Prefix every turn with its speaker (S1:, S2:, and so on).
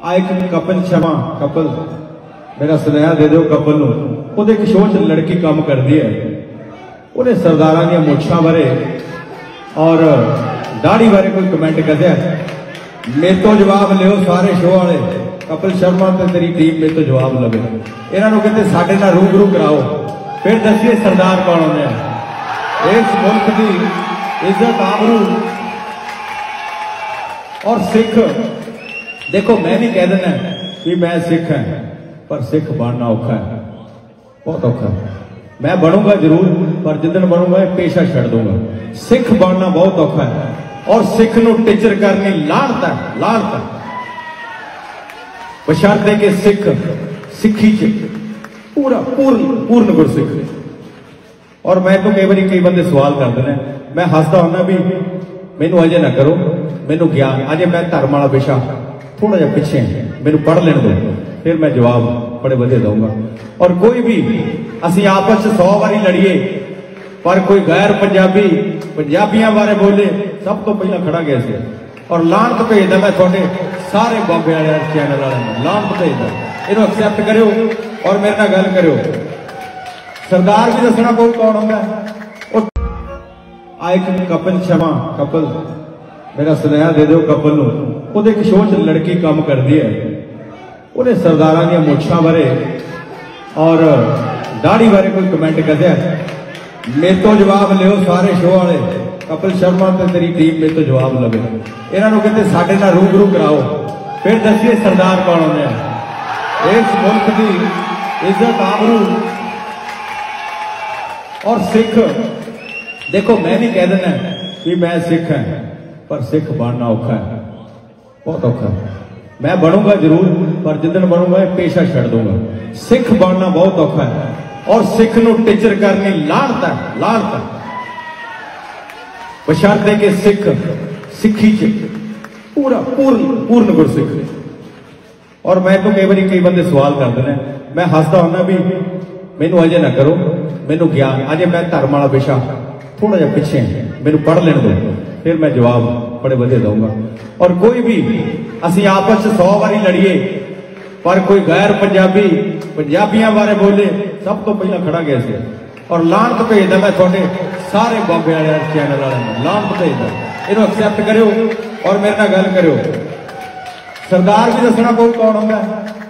S1: आ एक कपिल शर्मा कपिल मेरा सुनेहा दे दो कपिल नूं ओहदे एक शो च लड़की काम करती है उन्हें सरदारां दी मुछां बारे और दाढ़ी बारे कोई कमेंट करदा मेरे तो जवाब लियो सारे शो वाले कपिल शर्मा ते तेरी टीम मेरे तो जवाब लवे इन्हां नूं कहते साडे नाल रूबरू कराओ फिर दसिए सरदार कौन होंदे आ इस मुल्क की इज्जत आबरू और सिख देखो मैं भी कह देना कि मैं सिख है पर सिख बनना औखा है बहुत औखा है मैं बनूंगा जरूर पर जिदन बनूंगा पेशा छड़ दूंगा सिख बनना बहुत औखा है और सिख नूं टीचर करनी लानत है लानत बशर्ते कि सिख सिखी च पूरा पूर्ण गुरसिख और मैं तो कई बंदे सवाल करते हैं मैं हसदा होना भी मैनू अजे ना करो मैनू ज्ञान अजे मैं धर्म वाला विषा थोड़ा जहा पिछे मैनू पढ़ लेने दो फिर मैं जवाब बड़े वधिया दूंगा और कोई भी असी आपस 100 बारी लड़िए पर कोई गैर पंजाबी पंजाबियों बारे बोले सब तो पहला खड़ा गया से और लानत भेजदा मैं थोड़े सारे बाबे वाले चैनल वाले लानत भेजदा इन्हू एक्सैप्ट करो और मेरे नाल गल करो सरदार भी दसना पऊ कौन होंदा आ एक कपिल शर्मा कपिल मेरा सुनेहा दे दो कपिल नूं ओहदे एक शो च लड़की काम करती है उन्हें सरदारां दी मुछां बारे और दाढ़ी बारे कोई कमेंट करदा मेरे तो जवाब लियो सारे शो वाले कपिल शर्मा ते तेरी टीम मेरे तो जवाब लवे इन्हां नूं कहते साडे नाल रूबरू कराओ फिर दसिए सरदार कौन होंदे आ इस मुल्क की इज्जत आबरू और सिख देखो मैं भी कह देना कि मैं सिख है पर सिख बनना औखा है बहुत औखा है मैं बनूंगा जरूर पर जिदन बनूंगा पेशा छड़ दूंगा सिख बनना बहुत औखा है और सिख नूं टीचर करनी लानत है लानत बशर्ते कि सिख सिखी च पूरा पूर्ण गुरसिख और मैं तो कई बंदे सवाल करते हैं मैं हसदा होना भी मैनू अजे ना करो मैनू ज्ञान अजे मैं धर्म वाला विषा थोड़ा जहा पिछे मैनू पढ़ लेने दो फिर मैं जवाब बड़े वधिया दूंगा और कोई भी असी आपस 100 बारी लड़िए पर कोई गैर पंजाबी पंजाबियों बारे बोले सब तो पहला खड़ा गया से और लानत भेजदा मैं थोड़े सारे बाबे वाले चैनल वाले लानत भेजदा इन्हू एक्सैप्ट करो और मेरे नाल गल करो सरदार भी दसना पऊ कौन होंदा